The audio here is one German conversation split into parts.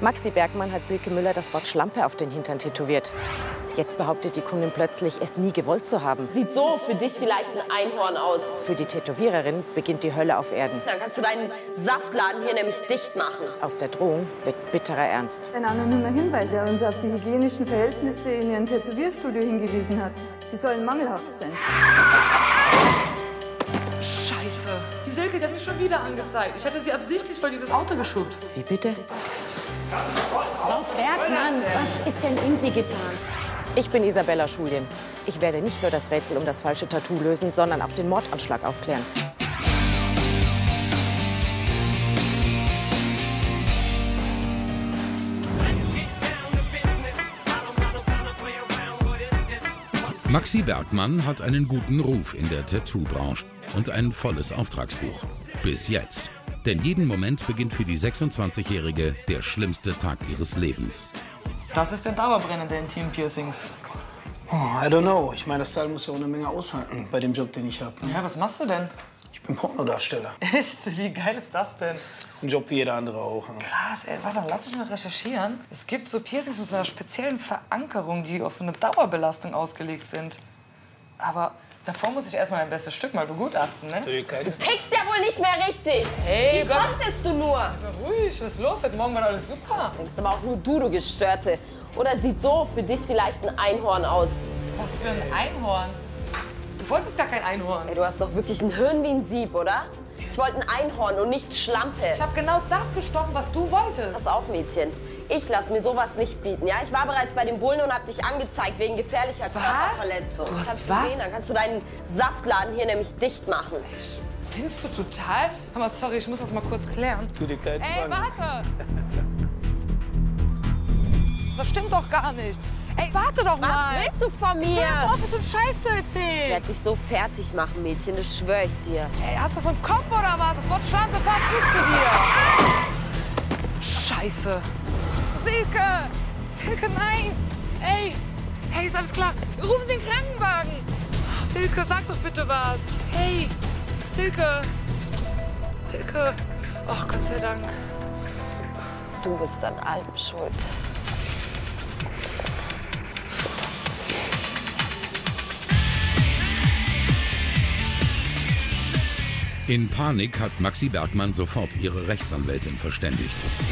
Maxi Bergmann hat Silke Müller das Wort Schlampe auf den Hintern tätowiert. Jetzt behauptet die Kundin plötzlich, es nie gewollt zu haben. Sieht so für dich vielleicht ein Einhorn aus. Für die Tätowiererin beginnt die Hölle auf Erden. Dann kannst du deinen Saftladen hier nämlich dicht machen. Aus der Drohung wird bitterer Ernst. Ein anonymer Hinweis, der uns auf die hygienischen Verhältnisse in ihrem Tätowierstudio hingewiesen hat. Sie sollen mangelhaft sein. Scheiße. Die Silke, die hat mich schon wieder angezeigt. Ich hätte sie absichtlich vor dieses Auto geschubst. Wie bitte? Frau Bergmann, was ist denn in Sie gefahren? Ich bin Isabella Schuljen. Ich werde nicht nur das Rätsel um das falsche Tattoo lösen, sondern auch den Mordanschlag aufklären. Maxi Bergmann hat einen guten Ruf in der Tattoo-Branche und ein volles Auftragsbuch. Bis jetzt. Denn jeden Moment beginnt für die 26-Jährige der schlimmste Tag ihres Lebens. Das ist der dauerbrennende Intim-Piercings. Oh, I don't know. Ich meine, das Teil muss ja auch eine Menge aushalten bei dem Job, den ich habe. Ja, was machst du denn? Ich bin Pornodarsteller. Echt? Wie geil ist das denn? Das ist ein Job wie jeder andere auch. Krass, ey. Warte, lass mich mal recherchieren. Es gibt so Piercings mit so einer speziellen Verankerung, die auf so eine Dauerbelastung ausgelegt sind. Aber davor muss ich erstmal dein bestes Stück mal begutachten, ne? Du tickst ja wohl nicht mehr richtig. Hey, wie konntest du nur? Ruhig, was ist los? Heute Morgen war alles super. Denkst aber auch nur du Gestörte. Oder sieht so für dich vielleicht ein Einhorn aus? Was für ein Einhorn? Du wolltest gar kein Einhorn. Ey, du hast doch wirklich ein Hirn wie ein Sieb, oder? Ich wollte ein Einhorn und nicht Schlampe. Ich habe genau das gestochen, was du wolltest. Pass auf, Mädchen. Ich lass mir sowas nicht bieten, ja? Ich war bereits bei den Bullen und hab dich angezeigt wegen gefährlicher Körperverletzung. Du hast kannst was? Sehen, dann kannst du deinen Saftladen hier nämlich dicht machen. Spinnst du total? Hör mal, sorry, ich muss das mal kurz klären. Tu dir keinen Ey, Zwang. warte! Das stimmt doch gar nicht. Ey, warte doch mal! Was willst du von mir? Ich will das auf, so einen Scheiß zu Ich erzählen. werde dich so fertig machen, Mädchen, das schwöre ich dir. Ey, hast du so einen Kopf oder was? Das Wort Schlampe passt gut zu dir. Scheiße. Silke! Silke, nein! Ey! Hey, ist alles klar? Rufen Sie den Krankenwagen! Silke, sag doch bitte was. Hey! Silke! Silke! Oh, Gott sei Dank. Du bist an allem schuld. In Panik hat Maxi Bergmann sofort ihre Rechtsanwältin verständigt.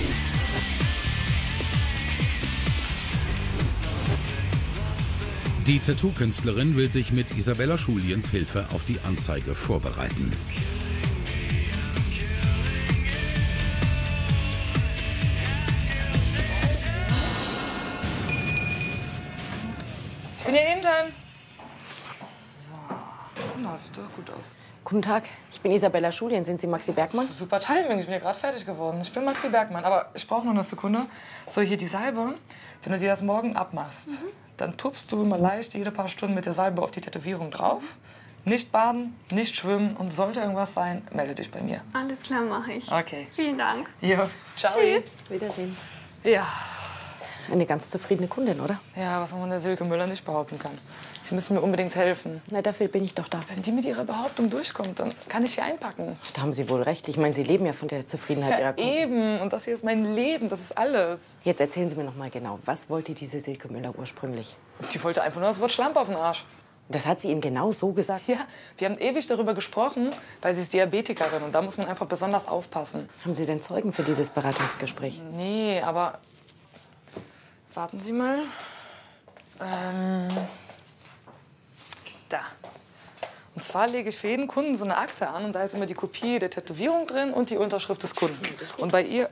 Die Tattoo-Künstlerin will sich mit Isabella Schuljens Hilfe auf die Anzeige vorbereiten. Ich bin hier hinten. So. Na, sieht doch gut aus. Guten Tag, ich bin Isabella Schuljen. Sind Sie Maxi Bergmann? Super Timing, ich bin ja gerade fertig geworden. Ich bin Maxi Bergmann, aber ich brauche noch eine Sekunde. So, hier die Salbe. Wenn du dir das morgen abmachst, dann tupst du immer leicht jede paar Stunden mit der Salbe auf die Tätowierung drauf. Nicht baden, nicht schwimmen und sollte irgendwas sein, melde dich bei mir. Alles klar, mache ich. Okay. Vielen Dank. Jo, ciao. Tschüss. Wiedersehen. Ja. Eine ganz zufriedene Kundin, oder? Ja, was man von der Silke Müller nicht behaupten kann. Sie müssen mir unbedingt helfen. Na, dafür bin ich doch da. Wenn die mit ihrer Behauptung durchkommt, dann kann ich hier einpacken. Da haben Sie wohl recht. Ich meine, Sie leben ja von der Zufriedenheit Ihrer Kunden. Eben. Und das hier ist mein Leben. Das ist alles. Jetzt erzählen Sie mir noch mal genau, was wollte diese Silke Müller ursprünglich? Die wollte einfach nur das Wort Schlampe auf den Arsch. Das hat sie Ihnen genau so gesagt? Ja, wir haben ewig darüber gesprochen, weil sie ist Diabetikerin und da muss man einfach besonders aufpassen. Haben Sie denn Zeugen für dieses Beratungsgespräch? Nee, aber warten Sie mal. Da. Und zwar lege ich für jeden Kunden so eine Akte an und da ist immer die Kopie der Tätowierung drin und die Unterschrift des Kunden. Und bei ihr...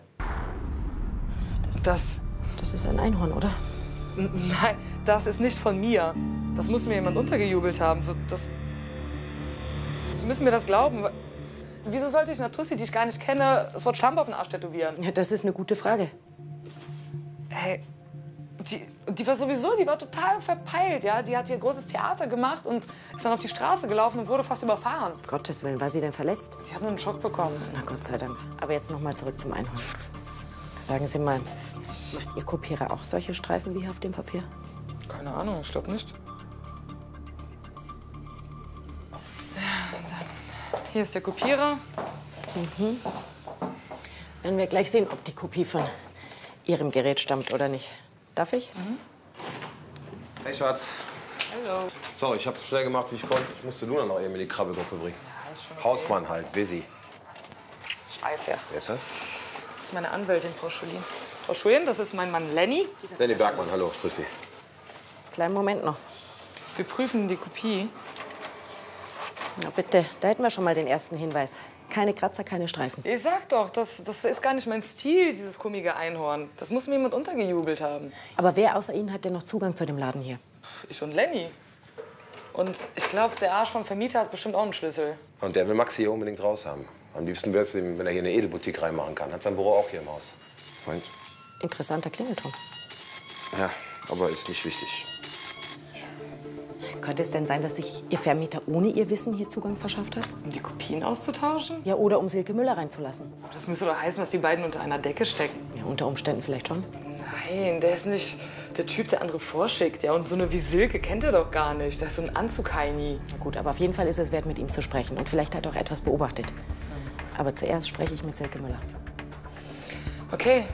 Das ist ein Einhorn, oder? Nein, das ist nicht von mir. Das muss mir jemand untergejubelt haben. Sie müssen mir das glauben. Wieso sollte ich einer Tussi, die ich gar nicht kenne, das Wort Schlampe auf den Arsch tätowieren? Ja, das ist eine gute Frage. Hey, die war sowieso, die war total verpeilt, ja. Die hat hier großes Theater gemacht und ist dann auf die Straße gelaufen und wurde fast überfahren. Gottes Willen, war sie denn verletzt? Die hat nur einen Schock bekommen. Na Gott sei Dank. Aber jetzt noch mal zurück zum Einhorn. Sagen Sie mal, macht Ihr Kopierer auch solche Streifen wie hier auf dem Papier? Keine Ahnung, ich glaube nicht. Hier ist der Kopierer. Werden wir gleich sehen, ob die Kopie von Ihrem Gerät stammt, oder nicht? Darf ich? Hey, Schatz. Hallo. Sorry, ich hab's so schnell gemacht, wie ich konnte. Ich musste Luna noch eben in die Krabbelgruppe bringen. Ja, ist schon okay. Hausmann halt, busy. Scheiße. Wer ist das? Das ist meine Anwältin, Frau Schulin. Frau Schulin, das ist mein Mann Lenny. Lenny Bergmann, hallo, grüß Sie. Kleinen Moment noch. Wir prüfen die Kopie. Na bitte, da hätten wir schon mal den ersten Hinweis. Keine Kratzer, keine Streifen. Ich sag doch, das ist gar nicht mein Stil, dieses komische Einhorn. Das muss mir jemand untergejubelt haben. Aber wer außer Ihnen hat denn noch Zugang zu dem Laden hier? Ich und Lenny. Und ich glaube, der Arsch vom Vermieter hat bestimmt auch einen Schlüssel. Und der will Maxi hier unbedingt raus haben. Am liebsten wäre es ihm, wenn er hier eine Edelboutique reinmachen kann. Hat sein Büro auch hier im Haus. Meint? Interessanter Klingelton. Ja, aber ist nicht wichtig. Könnte es denn sein, dass sich Ihr Vermieter ohne Ihr Wissen hier Zugang verschafft hat? Um die Kopien auszutauschen? Ja, oder um Silke Müller reinzulassen? Das müsste doch heißen, dass die beiden unter einer Decke stecken. Ja, unter Umständen vielleicht schon. Nein, der ist nicht der Typ, der andere vorschickt. Ja, und so eine wie Silke kennt er doch gar nicht. Das ist so ein Anzug-Heini. Na gut, aber auf jeden Fall ist es wert, mit ihm zu sprechen. Und vielleicht hat er auch etwas beobachtet. Aber zuerst spreche ich mit Silke Müller. Okay.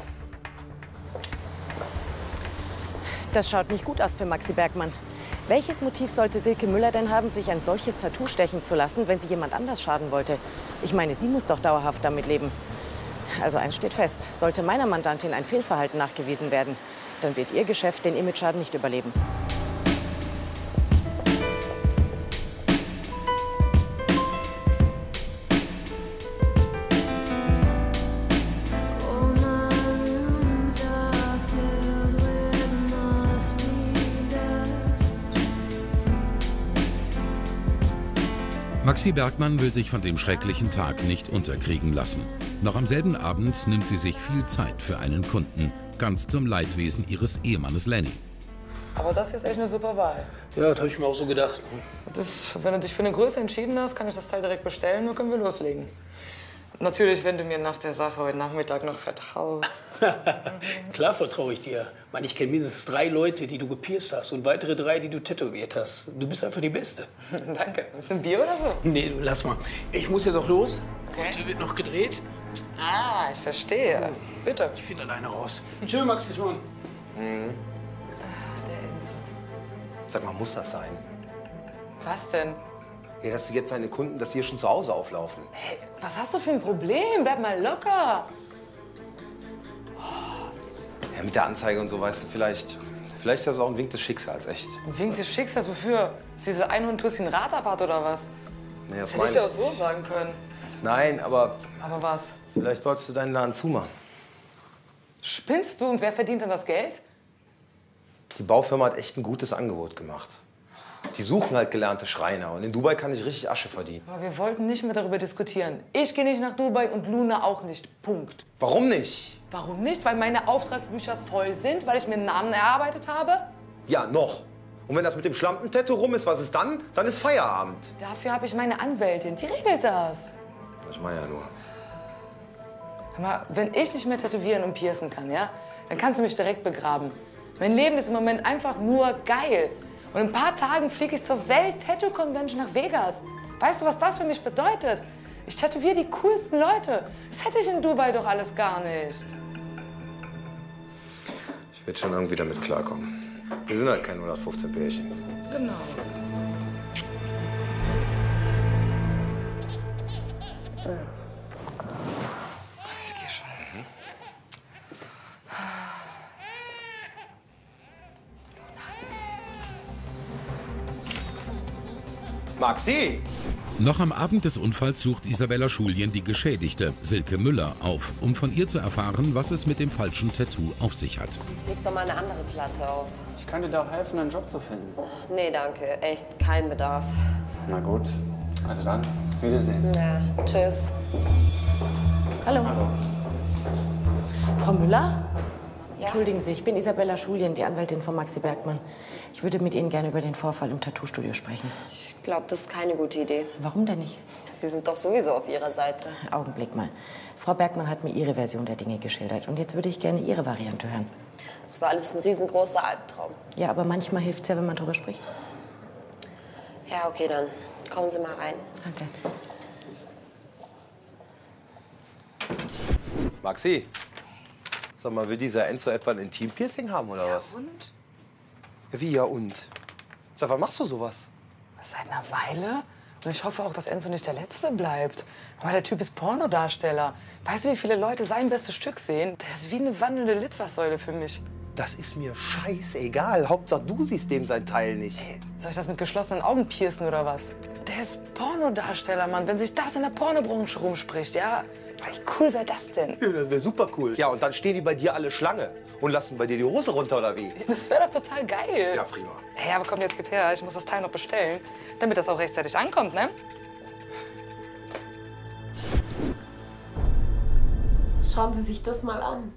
Das schaut nicht gut aus für Maxi Bergmann. Welches Motiv sollte Silke Müller denn haben, sich ein solches Tattoo stechen zu lassen, wenn sie jemand anders schaden wollte? Ich meine, sie muss doch dauerhaft damit leben. Also eins steht fest, sollte meiner Mandantin ein Fehlverhalten nachgewiesen werden, dann wird ihr Geschäft den Imageschaden nicht überleben. Maxi Bergmann will sich von dem schrecklichen Tag nicht unterkriegen lassen. Noch am selben Abend nimmt sie sich viel Zeit für einen Kunden, ganz zum Leidwesen ihres Ehemannes Lenny. Aber das hier ist echt eine super Wahl. Ja, das habe ich mir auch so gedacht. Wenn du dich für eine Größe entschieden hast, kann ich das Teil direkt bestellen und können wir loslegen. Natürlich, wenn du mir nach der Sache heute Nachmittag noch vertraust. Klar vertraue ich dir. Ich meine, ich kenne mindestens 3 Leute, die du gepierst hast und weitere 3, die du tätowiert hast. Du bist einfach die Beste. Danke. Ist ein Bier oder so? Nee, du lass mal. Ich muss jetzt auch los. Okay. Heute wird noch gedreht. Ah, ich verstehe. Bitte. Ich finde alleine raus. Tschö, Max, bis morgen. Der Enzo. Sag mal, muss das sein? Was denn? Ja, dass du jetzt deine Kunden, dass die hier schon zu Hause auflaufen. Hey, was hast du für ein Problem? Bleib mal locker. Ja, mit der Anzeige und so, weißt du, vielleicht ist das auch ein Wink des Schicksals, echt. Ein Wink des Schicksals, wofür? Dass diese Einhorn-Tussi ein Rad abhat oder was? Nee, das Hätte meine ich ja ich auch so sagen können. Nein, aber Aber was? vielleicht solltest du deinen Laden zumachen. Spinnst du? Und wer verdient dann das Geld? Die Baufirma hat echt ein gutes Angebot gemacht. Die suchen halt gelernte Schreiner und in Dubai kann ich richtig Asche verdienen. Aber wir wollten nicht mehr darüber diskutieren. Ich gehe nicht nach Dubai und Luna auch nicht. Punkt. Warum nicht? Warum nicht? Weil meine Auftragsbücher voll sind? Weil ich mir einen Namen erarbeitet habe? Ja, noch. Und wenn das mit dem Schlampen-Tattoo rum ist, was ist dann? Dann ist Feierabend. Dafür habe ich meine Anwältin. Die regelt das. Ich meine ja nur. Hör mal, wenn ich nicht mehr tätowieren und piercen kann, ja, dann kannst du mich direkt begraben. Mein Leben ist im Moment einfach nur geil. Und in ein paar Tagen fliege ich zur Welt-Tattoo-Convention nach Vegas. Weißt du, was das für mich bedeutet? Ich tätowiere die coolsten Leute. Das hätte ich in Dubai doch alles gar nicht. Ich werde schon irgendwie damit klarkommen. Wir sind halt kein 115 Pärchen. Genau. Ich gehe schon. Maxi! Noch am Abend des Unfalls sucht Isabella Schuljen die Geschädigte, Silke Müller, auf, um von ihr zu erfahren, was es mit dem falschen Tattoo auf sich hat. Leg doch mal eine andere Platte auf. Ich kann dir da auch helfen, einen Job zu finden. Nee, danke. Echt kein Bedarf. Na gut, also dann, Wiedersehen. Ja, tschüss. Hallo. Frau Müller? Ja? Entschuldigen Sie, ich bin Isabella Schuljen, die Anwältin von Maxi Bergmann. Ich würde mit Ihnen gerne über den Vorfall im Tattoo-Studio sprechen. Ich glaube, das ist keine gute Idee. Warum denn nicht? Sie sind doch sowieso auf Ihrer Seite. Augenblick mal. Frau Bergmann hat mir ihre Version der Dinge geschildert. Und jetzt würde ich gerne Ihre Variante hören. Das war alles ein riesengroßer Albtraum. Ja, aber manchmal hilft es ja, wenn man drüber spricht. Ja, okay, dann kommen Sie mal rein. Danke. Maxi, Sag mal, will dieser Enzo etwa ein Intimpiercing haben oder was? Und? Ja, wie ja und? Sag, wann machst du sowas? Seit einer Weile. Und ich hoffe auch, dass Enzo nicht der Letzte bleibt. Aber der Typ ist Pornodarsteller. Weißt du, wie viele Leute sein bestes Stück sehen? Der ist wie eine wandelnde Litfaßsäule für mich. Das ist mir scheißegal. Hauptsache, du siehst dem sein Teil nicht. Ey, soll ich das mit geschlossenen Augen piercen oder was? Der ist Pornodarsteller, Mann. Wenn sich das in der Pornobranche rumspricht, ja? Wie cool wäre das denn? Ja, das wäre super cool. Ja, und dann stehen die bei dir alle Schlange und lassen bei dir die Hose runter, oder wie? Das wäre doch total geil. Ja, prima. Hey, aber komm, jetzt gib her. Ich muss das Teil noch bestellen, damit das auch rechtzeitig ankommt, ne? Schauen Sie sich das mal an.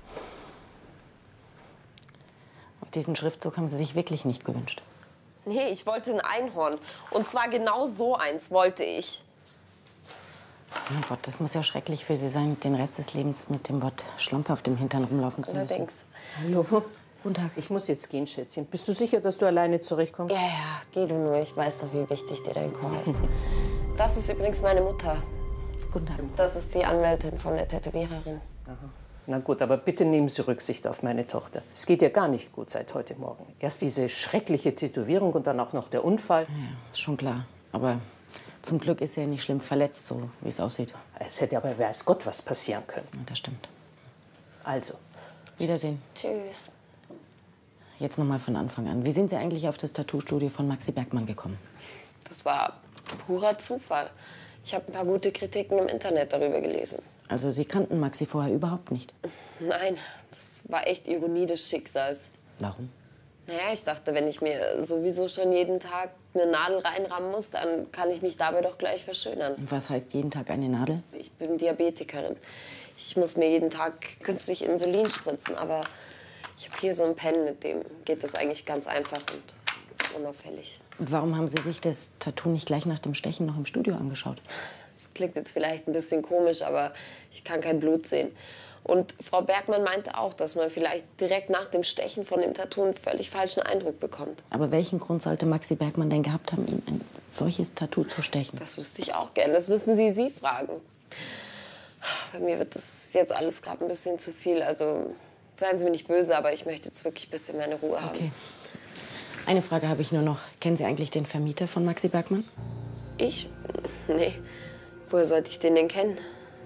Diesen Schriftzug haben Sie sich wirklich nicht gewünscht. Nee, ich wollte ein Einhorn. Und zwar genau so eins wollte ich. Oh Gott, das muss ja schrecklich für Sie sein, den Rest des Lebens mit dem Wort Schlampe auf dem Hintern rumlaufen zu müssen. Allerdings. Hallo. Guten Tag. Ich muss jetzt gehen, Schätzchen. Bist du sicher, dass du alleine zurechtkommst? Ja, geh du nur. Ich weiß doch, wie wichtig dir dein Chor ist. Das ist übrigens meine Mutter. Guten Tag. Das ist die Anwältin von der Tätowiererin. Aha. Na gut, aber bitte nehmen Sie Rücksicht auf meine Tochter. Es geht ihr gar nicht gut seit heute Morgen. Erst diese schreckliche Tätowierung und dann auch noch der Unfall. Ja, ist schon klar. Aber zum Glück ist sie ja nicht schlimm verletzt, so wie es aussieht. Es hätte aber weiß Gott was passieren können. Ja, das stimmt. Also. Wiedersehen. Tschüss. Jetzt noch mal von Anfang an. Wie sind Sie eigentlich auf das Tattoo-Studio von Maxi Bergmann gekommen? Das war purer Zufall. Ich habe ein paar gute Kritiken im Internet darüber gelesen. Also Sie kannten Maxi vorher überhaupt nicht? Nein, das war echt Ironie des Schicksals. Warum? Naja, ich dachte, wenn ich mir sowieso schon jeden Tag eine Nadel reinrammen muss, dann kann ich mich dabei doch gleich verschönern. Und was heißt jeden Tag eine Nadel? Ich bin Diabetikerin. Ich muss mir jeden Tag künstlich Insulin spritzen, aber ich habe hier so ein Pen, mit dem geht das eigentlich ganz einfach und unauffällig. Und warum haben Sie sich das Tattoo nicht gleich nach dem Stechen noch im Studio angeschaut? Das klingt jetzt vielleicht ein bisschen komisch, aber ich kann kein Blut sehen. Und Frau Bergmann meinte auch, dass man vielleicht direkt nach dem Stechen von dem Tattoo einen völlig falschen Eindruck bekommt. Aber welchen Grund sollte Maxi Bergmann denn gehabt haben, ihm ein solches Tattoo zu stechen? Das wüsste ich auch gerne. Das müssen Sie fragen. Bei mir wird das jetzt alles gerade ein bisschen zu viel. Also seien Sie mir nicht böse, aber ich möchte jetzt wirklich ein bisschen meine Ruhe haben. Okay. Eine Frage habe ich nur noch. Kennen Sie eigentlich den Vermieter von Maxi Bergmann? Ich? Nee. Woher sollte ich den denn kennen?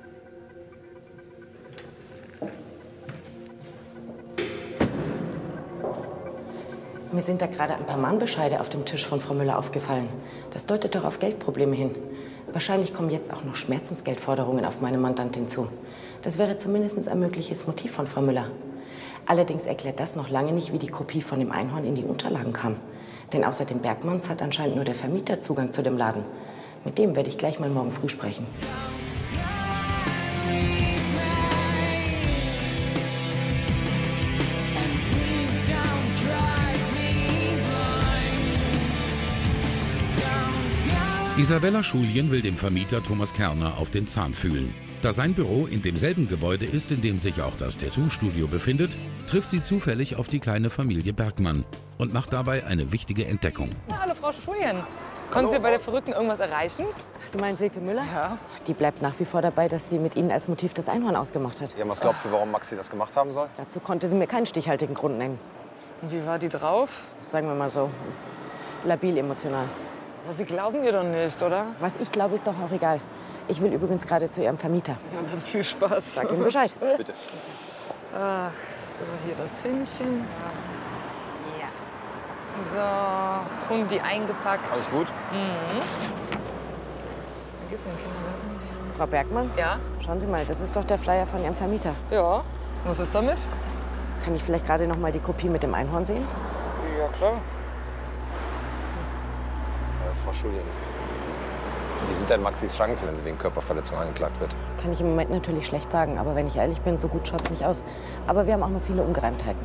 Mir sind da gerade ein paar Mahnbescheide auf dem Tisch von Frau Müller aufgefallen. Das deutet doch auf Geldprobleme hin. Wahrscheinlich kommen jetzt auch noch Schmerzensgeldforderungen auf meine Mandantin zu. Das wäre zumindest ein mögliches Motiv von Frau Müller. Allerdings erklärt das noch lange nicht, wie die Kopie von dem Einhorn in die Unterlagen kam. Denn außer den Bergmanns hat anscheinend nur der Vermieter Zugang zu dem Laden. Mit dem werde ich gleich mal morgen früh sprechen. Isabella Schuljen will dem Vermieter Thomas Kerner auf den Zahn fühlen. Da sein Büro in demselben Gebäude ist, in dem sich auch das Tattoo-Studio befindet, trifft sie zufällig auf die kleine Familie Bergmann und macht dabei eine wichtige Entdeckung. Na, hallo, Frau Schuljen. Konnten Sie bei der Verrückten irgendwas erreichen? Sie meinen Silke Müller? Ja. Die bleibt nach wie vor dabei, dass sie mit Ihnen als Motiv das Einhorn ausgemacht hat. Ja, was glaubt sie, warum Maxi das gemacht haben soll? Dazu konnte sie mir keinen stichhaltigen Grund nennen. Und wie war die drauf? Sagen wir mal so, labil emotional. Aber Sie glauben ihr doch nicht, oder? Was ich glaube, ist doch auch egal. Ich will übrigens gerade zu Ihrem Vermieter. Na, dann viel Spaß. Sag ihm Bescheid. Bitte. Ach, so, hier das Fähnchen. So, Hundi eingepackt. Alles gut? Vergiss den Kindergarten. Frau Bergmann? Ja? Schauen Sie mal, das ist doch der Flyer von Ihrem Vermieter. Ja. Was ist damit? Kann ich vielleicht gerade noch mal die Kopie mit dem Einhorn sehen? Ja, klar. Frau Schuljen, wie sind denn Maxis Chancen, wenn sie wegen Körperverletzung angeklagt wird? Kann ich im Moment natürlich schlecht sagen, aber wenn ich ehrlich bin, so gut schaut's nicht aus. Aber wir haben auch noch viele Ungereimtheiten.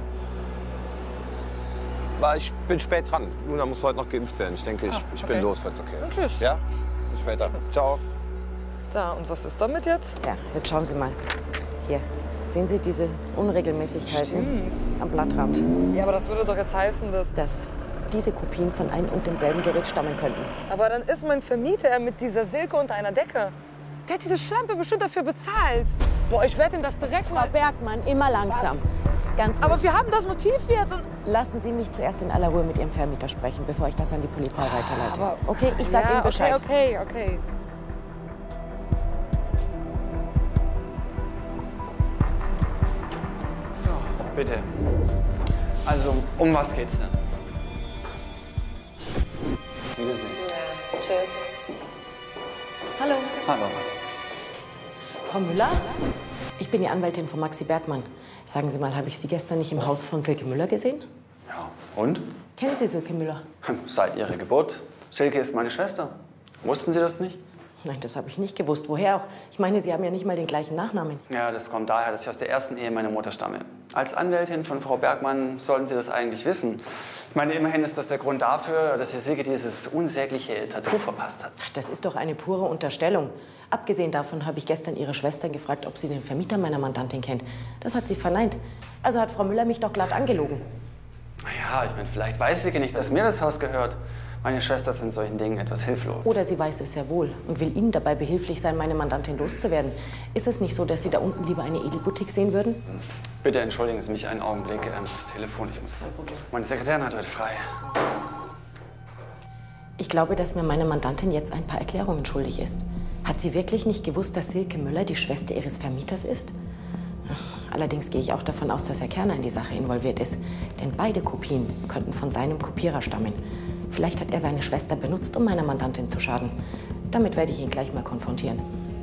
Ich bin spät dran. Luna muss heute noch geimpft werden. Ich denke, ich bin los, wenn es okay ist. Okay. Ja? Bis später. Ciao. Da, und was ist damit jetzt? Ja, jetzt schauen Sie mal. Hier, sehen Sie diese Unregelmäßigkeiten am Blattrand? Ja, aber das würde doch jetzt heißen, dass diese Kopien von einem und demselben Gerät stammen könnten. Aber dann ist mein Vermieter mit dieser Silke unter einer Decke. Der hat diese Schlampe bestimmt dafür bezahlt. Boah, ich werde ihm das direkt Frau Bergmann, immer langsam. Ganz ruhig. Aber wir haben das Motiv jetzt und... Lassen Sie mich zuerst in aller Ruhe mit Ihrem Vermieter sprechen, bevor ich das an die Polizei weiterleite. Okay, ich sage Ihnen Bescheid. Okay. So, bitte. Also, um was geht's denn? Wiedersehen. Ja, tschüss. Hallo. Hallo. Frau Müller? Ich bin die Anwältin von Maxi Bergmann. Sagen Sie mal, habe ich Sie gestern nicht im Haus von Silke Müller gesehen? Ja, und? Kennen Sie Silke Müller? Seit ihrer Geburt. Silke ist meine Schwester. Wussten Sie das nicht? Nein, das habe ich nicht gewusst. Woher auch? Ich meine, Sie haben ja nicht mal den gleichen Nachnamen. Ja, das kommt daher, dass ich aus der ersten Ehe meiner Mutter stamme. Als Anwältin von Frau Bergmann sollten Sie das eigentlich wissen. Ich meine, immerhin ist das der Grund dafür, dass die Silke dieses unsägliche Tattoo verpasst hat. Ach, das ist doch eine pure Unterstellung. Abgesehen davon habe ich gestern Ihre Schwester gefragt, ob sie den Vermieter meiner Mandantin kennt. Das hat sie verneint. Also hat Frau Müller mich doch glatt angelogen. Naja, ich meine, vielleicht weiß Silke nicht, dass mir das Haus gehört. Meine Schwester ist in solchen Dingen etwas hilflos. Oder sie weiß es sehr wohl und will Ihnen dabei behilflich sein, meine Mandantin loszuwerden. Ist es nicht so, dass Sie da unten lieber eine Edelboutique sehen würden? Bitte entschuldigen Sie mich einen Augenblick. Das Telefon, ich muss... Meine Sekretärin hat heute frei. Ich glaube, dass mir meine Mandantin jetzt ein paar Erklärungen schuldig ist. Hat sie wirklich nicht gewusst, dass Silke Müller die Schwester ihres Vermieters ist? Allerdings gehe ich auch davon aus, dass Herr Kerner in die Sache involviert ist. Denn beide Kopien könnten von seinem Kopierer stammen. Vielleicht hat er seine Schwester benutzt, um meiner Mandantin zu schaden. Damit werde ich ihn gleich mal konfrontieren.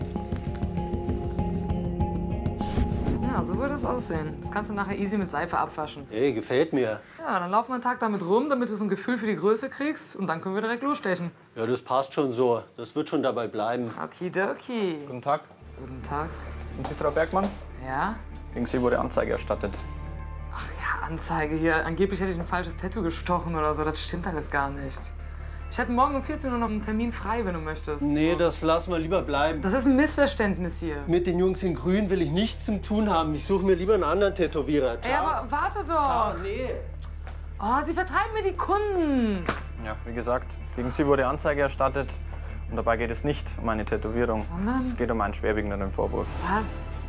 Ja, so würde es aussehen. Das kannst du nachher easy mit Seife abwaschen. Hey, gefällt mir. Ja, dann laufen wir einen Tag damit rum, damit du so ein Gefühl für die Größe kriegst. Und dann können wir direkt losstechen. Ja, das passt schon so. Das wird schon dabei bleiben. Okidoki. Guten Tag. Guten Tag. Sind Sie Frau Bergmann? Ja? Gegen Sie wurde Anzeige erstattet. Ach ja, Anzeige hier. Angeblich hätte ich ein falsches Tattoo gestochen oder so. Das stimmt alles gar nicht. Ich hätte morgen um 14 Uhr noch einen Termin frei, wenn du möchtest. Nee, das lassen wir lieber bleiben. Das ist ein Missverständnis hier. Mit den Jungs in Grün will ich nichts zu tun haben. Ich suche mir lieber einen anderen Tätowierer. Ey, aber warte doch. Ciao, nee. Oh, sie vertreiben mir die Kunden. Ja, wie gesagt, gegen Sie wurde Anzeige erstattet. Und dabei geht es nicht um eine Tätowierung. Sondern? Es geht um einen schwerwiegenderen Vorwurf. Was?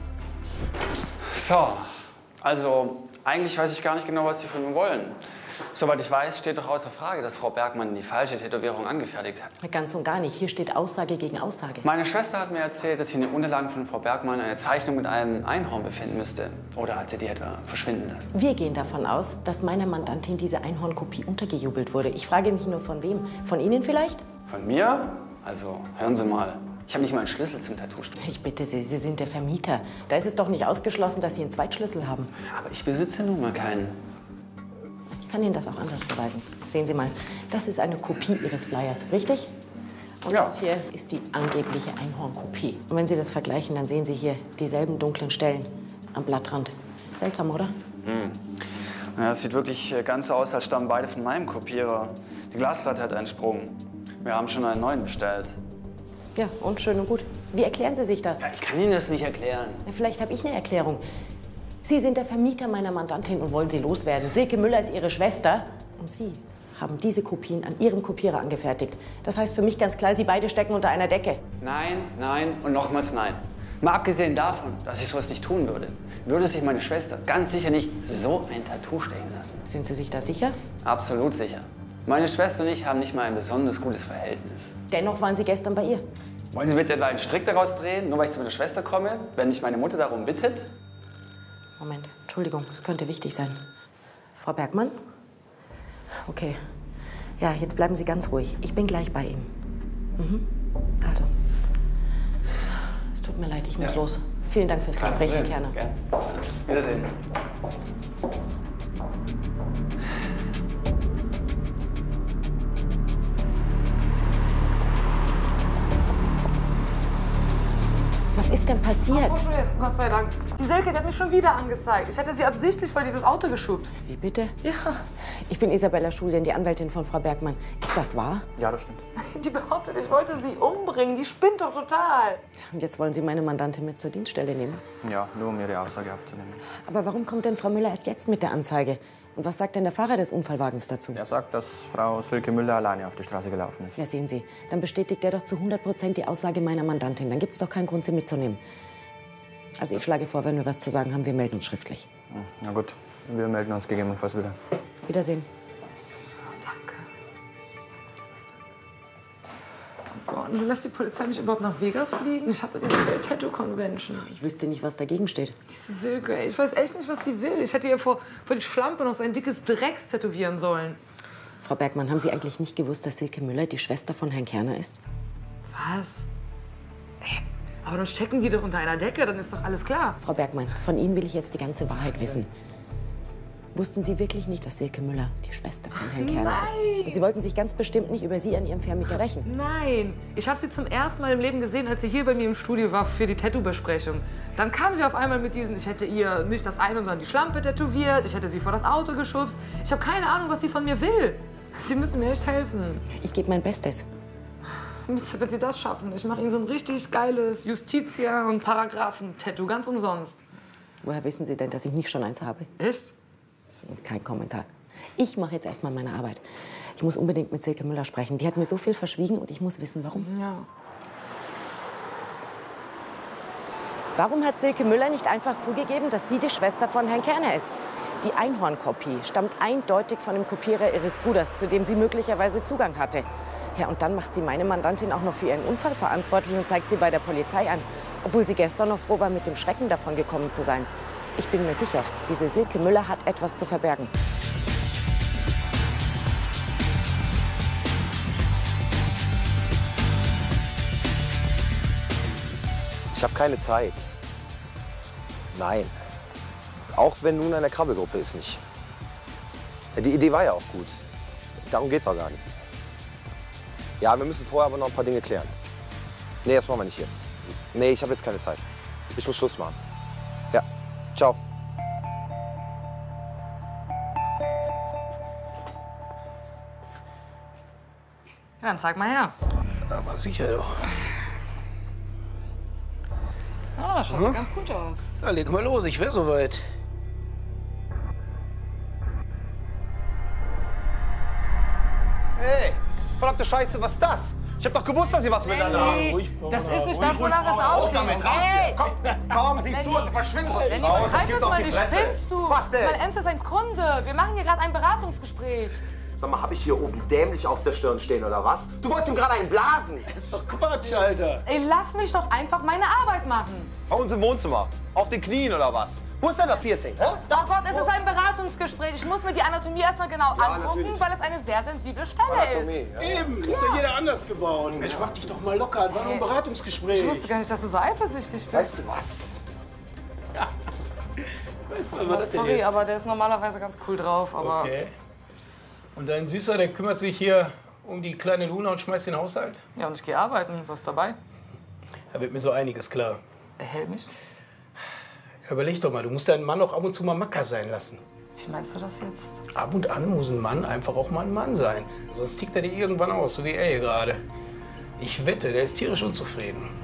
So, also eigentlich weiß ich gar nicht genau, was Sie von mir wollen. Soweit ich weiß, steht doch außer Frage, dass Frau Bergmann die falsche Tätowierung angefertigt hat. Ganz und gar nicht. Hier steht Aussage gegen Aussage. Meine Schwester hat mir erzählt, dass sie in den Unterlagen von Frau Bergmann eine Zeichnung mit einem Einhorn befinden müsste. Oder hat sie die etwa verschwinden lassen? Wir gehen davon aus, dass meiner Mandantin diese Einhornkopie untergejubelt wurde. Ich frage mich nur, von wem? Von Ihnen vielleicht? Von mir? Also, hören Sie mal. Ich habe nicht mal einen Schlüssel zum Tattoo-Studio. Ich bitte Sie, Sie sind der Vermieter. Da ist es doch nicht ausgeschlossen, dass Sie einen Zweitschlüssel haben. Aber ich besitze nun mal keinen. Ich kann Ihnen das auch anders beweisen. Sehen Sie mal, das ist eine Kopie Ihres Flyers, richtig? Und Ja. das hier ist die angebliche Einhornkopie. Und wenn Sie das vergleichen, dann sehen Sie hier dieselben dunklen Stellen am Blattrand. Seltsam, oder? Ja, es sieht wirklich ganz so aus, als stammen beide von meinem Kopierer. Die Glasplatte hat einen Sprung. Wir haben schon einen neuen bestellt. Ja, und schön und gut. Wie erklären Sie sich das? Ja, ich kann Ihnen das nicht erklären. Na, vielleicht habe ich eine Erklärung. Sie sind der Vermieter meiner Mandantin und wollen sie loswerden. Silke Müller ist Ihre Schwester. Und Sie haben diese Kopien an Ihrem Kopierer angefertigt. Das heißt für mich ganz klar, Sie beide stecken unter einer Decke. Nein, nein und nochmals nein. Mal abgesehen davon, dass ich sowas nicht tun würde, würde sich meine Schwester ganz sicher nicht so ein Tattoo stechen lassen. Sind Sie sich da sicher? Absolut sicher. Meine Schwester und ich haben nicht mal ein besonders gutes Verhältnis. Dennoch waren Sie gestern bei ihr. Wollen Sie bitte etwa einen Strick daraus drehen, nur weil ich zu meiner Schwester komme, wenn mich meine Mutter darum bittet? Moment, Entschuldigung, es könnte wichtig sein. Frau Bergmann? Okay. Ja, jetzt bleiben Sie ganz ruhig. Ich bin gleich bei Ihnen. Mhm. Also. Es tut mir leid, ich muss los. Vielen Dank fürs Gespräch, Herr Kerner. Gerne. Wiedersehen. Was ist denn passiert? Gott sei Dank. Die Silke, die hat mich schon wieder angezeigt. Ich hätte sie absichtlich vor dieses Auto geschubst. Wie bitte? Ja. Ich bin Isabella Schulien, die Anwältin von Frau Bergmann. Ist das wahr? Ja, das stimmt. Die behauptet, ich wollte sie umbringen. Die spinnt doch total. Und jetzt wollen Sie meine Mandantin mit zur Dienststelle nehmen? Ja, nur um Ihre Aussage aufzunehmen. Aber warum kommt denn Frau Müller erst jetzt mit der Anzeige? Und was sagt denn der Fahrer des Unfallwagens dazu? Er sagt, dass Frau Silke Müller alleine auf die Straße gelaufen ist. Ja, sehen Sie, dann bestätigt er doch zu 100% die Aussage meiner Mandantin. Dann gibt es doch keinen Grund, sie mitzunehmen. Also ich schlage vor, wenn wir was zu sagen haben, wir melden uns schriftlich. Na gut, wir melden uns gegebenenfalls wieder. Wiedersehen. Danke. Oh Gott, und lässt die Polizei mich überhaupt nach Vegas fliegen? Ich habe diese Tattoo-Convention. Ich wüsste nicht, was dagegen steht. Diese Silke, ey, ich weiß echt nicht, was sie will. Ich hätte ihr vor die Schlampe noch so ein dickes Drecks tätowieren sollen. Frau Bergmann, haben Sie eigentlich nicht gewusst, dass Silke Müller die Schwester von Herrn Kerner ist? Was? Ey, aber dann stecken die doch unter einer Decke, dann ist doch alles klar. Frau Bergmann, von Ihnen will ich jetzt die ganze Wahrheit wissen. Wussten Sie wirklich nicht, dass Silke Müller die Schwester von Herrn Kerner ist? Und Sie wollten sich ganz bestimmt nicht über Sie an Ihrem Vermieter rächen? Nein, ich habe sie zum ersten Mal im Leben gesehen, als sie hier bei mir im Studio war für die Tattoo-Besprechung. Dann kam sie auf einmal mit diesen, ich hätte ihr nicht das eine, sondern die Schlampe tätowiert, ich hätte sie vor das Auto geschubst. Ich habe keine Ahnung, was sie von mir will. Sie müssen mir echt helfen. Ich gebe mein Bestes. Wenn Sie das schaffen, ich mache Ihnen so ein richtig geiles Justitia- und Paragraphen-Tattoo, ganz umsonst. Woher wissen Sie denn, dass ich nicht schon eins habe? Echt? Kein Kommentar. Ich mache jetzt erstmal meine Arbeit. Ich muss unbedingt mit Silke Müller sprechen. Die hat mir so viel verschwiegen und ich muss wissen, warum. Ja. Warum hat Silke Müller nicht einfach zugegeben, dass sie die Schwester von Herrn Kerner ist? Die Einhornkopie stammt eindeutig von dem Kopierer ihres Bruders, zu dem sie möglicherweise Zugang hatte. Ja, und dann macht sie meine Mandantin auch noch für ihren Unfall verantwortlich und zeigt sie bei der Polizei an. Obwohl sie gestern noch froh war, mit dem Schrecken davon gekommen zu sein. Ich bin mir sicher, diese Silke Müller hat etwas zu verbergen. Ich habe keine Zeit. Nein. Auch wenn nun eine Krabbelgruppe ist nicht. Die Idee war ja auch gut. Darum geht's auch gar nicht. Ja, wir müssen vorher aber noch ein paar Dinge klären. Nee, das machen wir nicht jetzt. Nee, ich habe jetzt keine Zeit. Ich muss Schluss machen. Ja, ciao. Ja, dann zeig mal her. Aber sicher doch. Ah, schaut doch ganz gut aus. Na, leg mal los, ich wär soweit. Hey, verdammte Scheiße, was ist das? Ich hab doch gewusst, dass ihr was miteinander habt. Das ist nicht das, wonach es aussieht. Damit raus hier. Komm, sieh zu und verschwinde sonst. Lenny, Raus, betreib gibt's das auf mal die nicht. Fresse. Spinnst du? Was denn? Mein Enz ist ein Kunde. Wir machen hier gerade ein Beratungsgespräch. Sag mal, hab ich hier oben dämlich auf der Stirn stehen oder was? Du wolltest ihm gerade einen blasen. Das ist doch Quatsch, Alter. Ey, lass mich doch einfach meine Arbeit machen. Bei uns im Wohnzimmer. Auf den Knien oder was? Wo ist denn das Piercing? Hä? Oh Gott, es ist ein Beratungsgespräch. Ich muss mir die Anatomie erstmal genau angucken, natürlich. weil es eine sehr sensible Stelle ist. Ja. Eben, ist ja jeder anders gebaut. Mensch, mach dich doch mal locker. Das war nur ein Beratungsgespräch. Ich wusste gar nicht, dass du so eifersüchtig bist. Weißt du was? Weißt du, was das denn Sorry, jetzt? aber der ist normalerweise ganz cool drauf. Aber Okay. Und dein Süßer, der kümmert sich hier um die kleine Luna und schmeißt den Haushalt? Ja, und ich gehe arbeiten. Was dabei? Da wird mir so einiges klar. Erhält mich. Überleg doch mal, du musst deinen Mann auch ab und zu mal Macker sein lassen. Wie meinst du das jetzt? Ab und an muss ein Mann einfach auch mal ein Mann sein. Sonst tickt er dir irgendwann aus, so wie er hier gerade. Ich wette, der ist tierisch unzufrieden.